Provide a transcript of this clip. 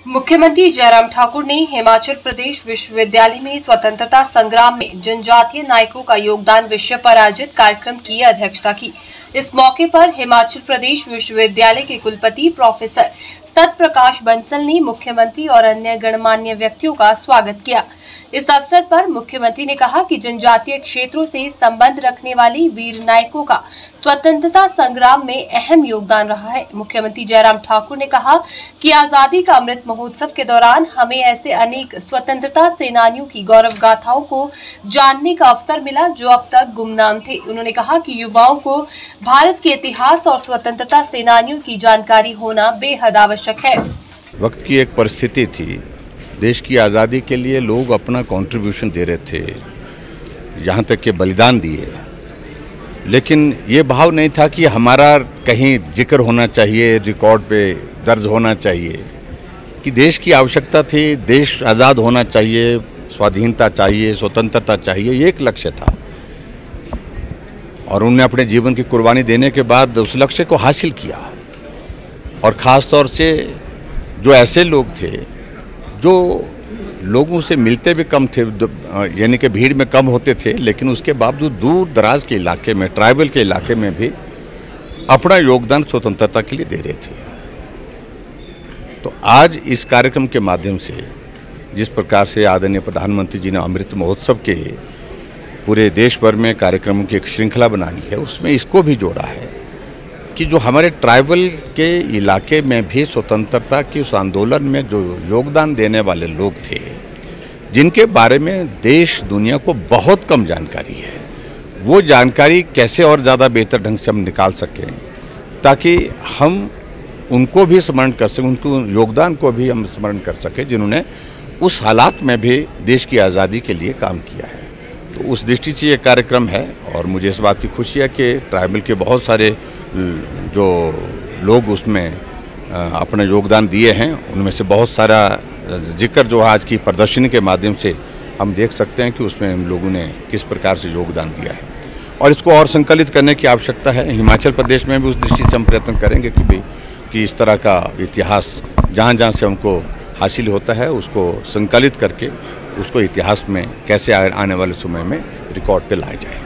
मुख्यमंत्री जयराम ठाकुर ने हिमाचल प्रदेश विश्वविद्यालय में स्वतंत्रता संग्राम में जनजातीय नायकों का योगदान विषय पर आयोजित कार्यक्रम की अध्यक्षता की। इस मौके पर हिमाचल प्रदेश विश्वविद्यालय के कुलपति प्रोफेसर सतप्रकाश बंसल ने मुख्यमंत्री और अन्य गणमान्य व्यक्तियों का स्वागत किया। इस अवसर पर मुख्यमंत्री ने कहा कि जनजातीय क्षेत्रों से संबंध रखने वाले वीर नायकों का स्वतंत्रता संग्राम में अहम योगदान रहा है। मुख्यमंत्री जयराम ठाकुर ने कहा कि आजादी का अमृत महोत्सव के दौरान हमें ऐसे अनेक स्वतंत्रता सेनानियों की गौरव गाथाओं को जानने का अवसर मिला जो अब तक गुमनाम थे। उन्होंने कहा कि युवाओं को भारत के इतिहास और स्वतंत्रता सेनानियों की जानकारी होना बेहद आवश्यक है। वक्त की एक परिस्थिति थी, देश की आज़ादी के लिए लोग अपना कंट्रीब्यूशन दे रहे थे, यहाँ तक कि बलिदान दिए, लेकिन ये भाव नहीं था कि हमारा कहीं जिक्र होना चाहिए, रिकॉर्ड पे दर्ज होना चाहिए कि देश की आवश्यकता थी, देश आज़ाद होना चाहिए, स्वाधीनता चाहिए, स्वतंत्रता चाहिए, ये एक लक्ष्य था। और उन्होंने अपने जीवन की कुर्बानी देने के बाद उस लक्ष्य को हासिल किया। और ख़ास तौर से जो ऐसे लोग थे जो लोगों से मिलते भी कम थे, यानी कि भीड़ में कम होते थे, लेकिन उसके बावजूद दूर दराज के इलाके में, ट्राइबल के इलाके में भी अपना योगदान स्वतंत्रता के लिए दे रहे थे। तो आज इस कार्यक्रम के माध्यम से जिस प्रकार से आदरणीय प्रधानमंत्री जी ने अमृत महोत्सव के पूरे देश भर में कार्यक्रमों की एक श्रृंखला बनाई है, उसमें इसको भी जोड़ा है कि जो हमारे ट्राइबल के इलाके में भी स्वतंत्रता के उस आंदोलन में जो योगदान देने वाले लोग थे, जिनके बारे में देश दुनिया को बहुत कम जानकारी है, वो जानकारी कैसे और ज़्यादा बेहतर ढंग से हम निकाल सकें ताकि हम उनको भी स्मरण कर सकें, उनको योगदान को भी हम स्मरण कर सकें जिन्होंने उस हालात में भी देश की आज़ादी के लिए काम किया है। तो उस दृष्टि से ये कार्यक्रम है और मुझे इस बात की खुशी है कि ट्राइबल के बहुत सारे जो लोग उसमें अपना योगदान दिए हैं, उनमें से बहुत सारा जिक्र जो आज की प्रदर्शनी के माध्यम से हम देख सकते हैं कि उसमें हम लोगों ने किस प्रकार से योगदान दिया है और इसको और संकलित करने की आवश्यकता है। हिमाचल प्रदेश में भी उस दृष्टि से हम प्रयत्न करेंगे कि इस तरह का इतिहास जहाँ जहाँ से हमको हासिल होता है उसको संकलित करके उसको इतिहास में कैसे आने वाले समय में रिकॉर्ड पे लाया जाए।